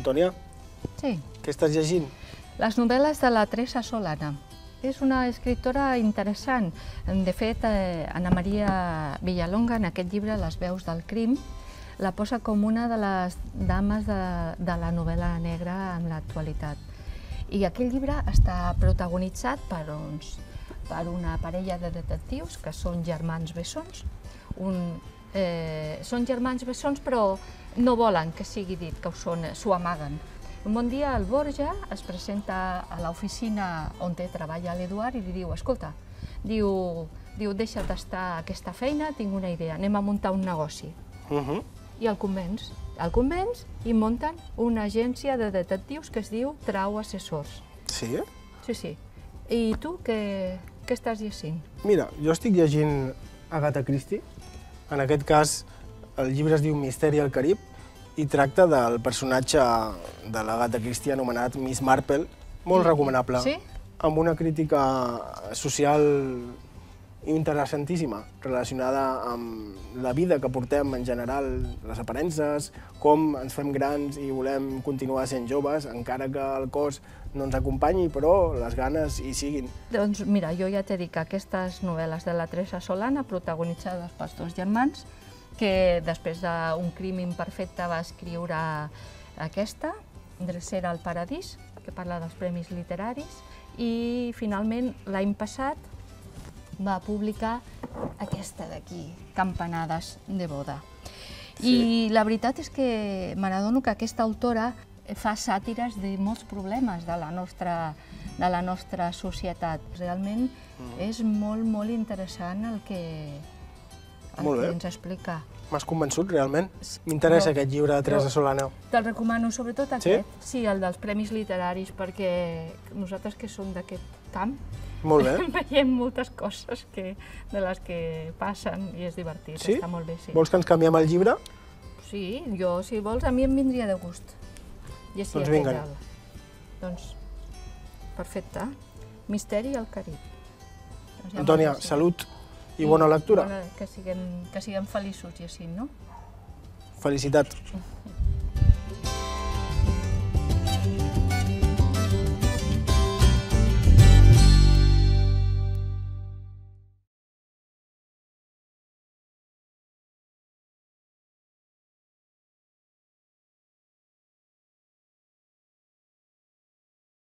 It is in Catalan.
Antònia, Sí, què estàs llegint? les novel·les de la Teresa Solana. És una escriptora interessant. De fet, Anna Maria Villalonga, en aquest llibre, Les veus del crim, la posa com una de les dames de la novel·la negra en l'actualitat. I aquest llibre està protagonitzat per una parella de detectius que són germans bessons. Són germans bessons, però no volen que sigui dit que ho són, s'ho amaguen. Un bon dia el Borja es presenta a l'oficina on treballa l'Eduard i li diu: escolta, diu, deixa d'estar a aquesta feina, tinc una idea, anem a muntar un negoci. I el convenç i munten una agència de detectius que es diu Trau Assessors. Sí? Sí, sí. I tu què estàs llegint? Mira, jo estic llegint Agatha Christie. En aquest cas, el llibre es diu Misteri al Carib i tracta del personatge de l'Agatha Christie anomenat Miss Marple, molt recomanable, sí? Amb una crítica social interessantíssima, relacionada amb la vida que portem en general, les aparences, com ens fem grans i volem continuar sent joves, encara que el cos no ens acompanyi, però les ganes hi siguin. Doncs mira, jo ja t'he dit que aquestes novel·les de la Teresa Solana, protagonitzades pels dos germans, que després d'un crim imperfecte va escriure aquesta, Drecera al paradís, que parla dels premis literaris, i finalment l'any passat va publicar aquesta d'aquí, Campanades de boda. I la veritat és que m'adono que aquesta autora fa sàtires de molts problemes de la nostra societat. Realment és molt, molt interessant el que ens explica. M'has convençut, realment. M'interessa aquest llibre de Teresa Solana. Te'l recomano, sobretot aquest. Sí, el dels premis literaris, perquè nosaltres que som d'aquest camp veiem moltes coses de les que passen i és divertit, està molt bé. Vols que ens canviem el llibre? Sí, jo, si vols, a mi em vindria de gust. Doncs vinga. Doncs, perfecte. Misteri al Carib. Antònia, salut i bona lectura. Que siguem feliços llegint, no? Felicitat.